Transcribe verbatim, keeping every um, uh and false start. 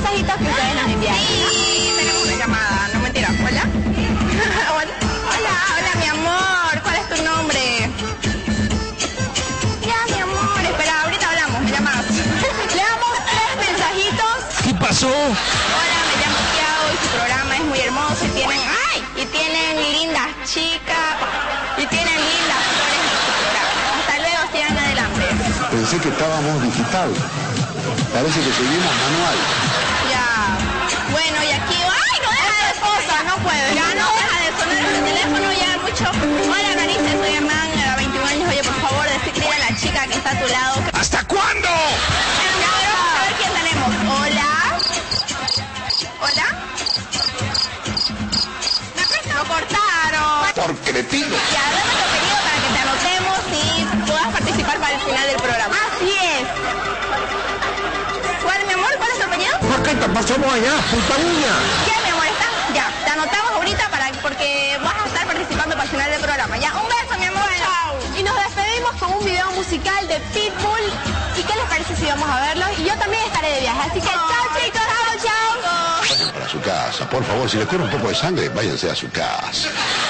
mensajitos que ustedes nos envían. Sí, tenemos una llamada, no mentira. ¿Hola? Hola, hola, mi amor. ¿Cuál es tu nombre? Ya, mi amor. Espera, ahorita hablamos, me llamas. Le damos tres mensajitos. ¿Qué pasó? Hola, me llamo Tiago y su programa es muy hermoso y tienen, ay, y tienen lindas chicas y tienen lindas flores en su programa. Hasta luego, sigan adelante. Pensé que estábamos digital. Parece que seguimos manual. Ya. Bueno, y aquí, ay, no deja de esposa, no puedo. Ya no deja de sonar el teléfono ya mucho. Hola, Narices, soy Amanda, veintiún años. Oye, por favor, decirle a la chica que está a tu lado. ¿Hasta cuándo? Bueno, ya, a ver, vamos a ver quién tenemos. Hola. Hola. Lo cortaron. Por cretino. Ya, dame tu pedido para que te anotemos y puedas participar para el final del programa. Así es. ¿Cuál, mi amor? ¿Cuál es tu pedido? ¿Por qué te pasamos allá, puta uña? ¿Qué, mi amor? ¿Estás? Ya, te anotamos ahorita para, porque vas a estar participando para el final del programa. Ya, un beso, mi amor. Chao. Y nos despedimos con un video musical de Pitbull. ¿Y qué les parece si vamos a verlo? Y yo también estaré de viaje, así que chao chicos, chao, chao. Vayan para su casa, por favor, si les corre un poco de sangre, váyanse a su casa.